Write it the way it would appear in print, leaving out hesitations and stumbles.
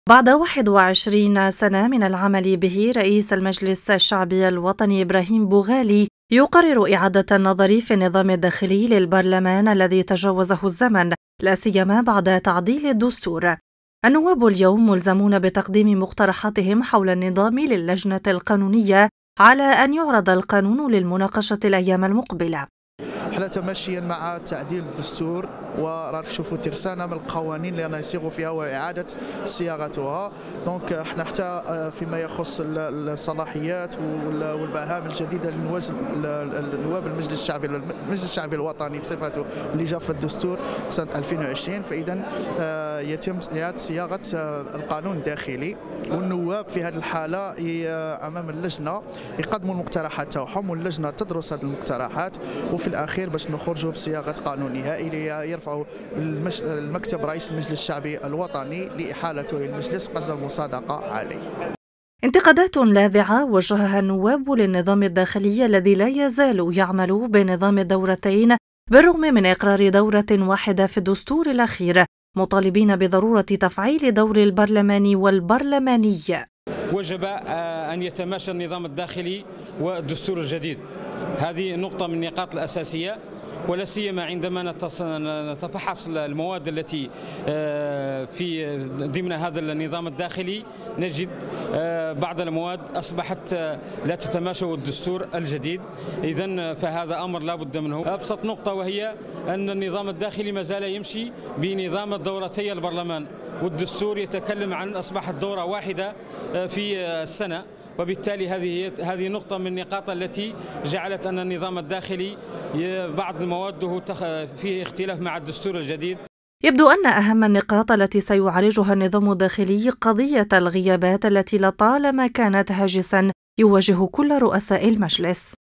بعد 21 سنة من العمل به، رئيس المجلس الشعبي الوطني إبراهيم بوغالي يقرر إعادة النظر في النظام الداخلي للبرلمان الذي تجاوزه الزمن، لا سيما بعد تعديل الدستور. النواب اليوم ملزمون بتقديم مقترحاتهم حول النظام للجنة القانونية على أن يعرض القانون للمناقشة الأيام المقبلة. احنا تماشيا مع تعديل الدستور وراح نشوفوا ترسانه من القوانين اللي نصيغوا فيها واعاده صياغتها. دونك احنا حتى فيما يخص الصلاحيات والمهام الجديده لنواب المجلس الشعبي الوطني بصفته اللي جاء في الدستور سنه 2020، فاذا يتم اعاده صياغه القانون الداخلي، والنواب في هذه الحاله امام اللجنه يقدموا المقترحات تاعهم، واللجنه تدرس هذه المقترحات، وفي الاخير باش نخرجوا بصياغه قانون نهائي اللي يرفعوا المكتب رئيس المجلس الشعبي الوطني لإحالته إلى المجلس قصد المصادقة عليه. انتقادات لاذعة وجهها النواب للنظام الداخلي الذي لا يزال يعمل بنظام الدورتين بالرغم من إقرار دورة واحدة في الدستور الأخير، مطالبين بضرورة تفعيل دور البرلمان والبرلماني. وجب أن يتماشى النظام الداخلي والدستور الجديد، هذه نقطة من النقاط الأساسية، ولا سيما عندما نتفحص المواد التي في ضمن هذا النظام الداخلي نجد بعض المواد أصبحت لا تتماشى الدستور الجديد. إذن فهذا أمر لا بد منه. أبسط نقطة وهي أن النظام الداخلي ما زال يمشي بنظام دورتي البرلمان، والدستور يتكلم عن أصبحت دورة واحدة في السنة، وبالتالي هذه نقطة من النقاط التي جعلت أن النظام الداخلي بعض مواده فيه اختلاف مع الدستور الجديد. يبدو أن أهم النقاط التي سيعالجها النظام الداخلي قضية الغيابات التي لطالما كانت هاجسا يواجه كل رؤساء المجلس.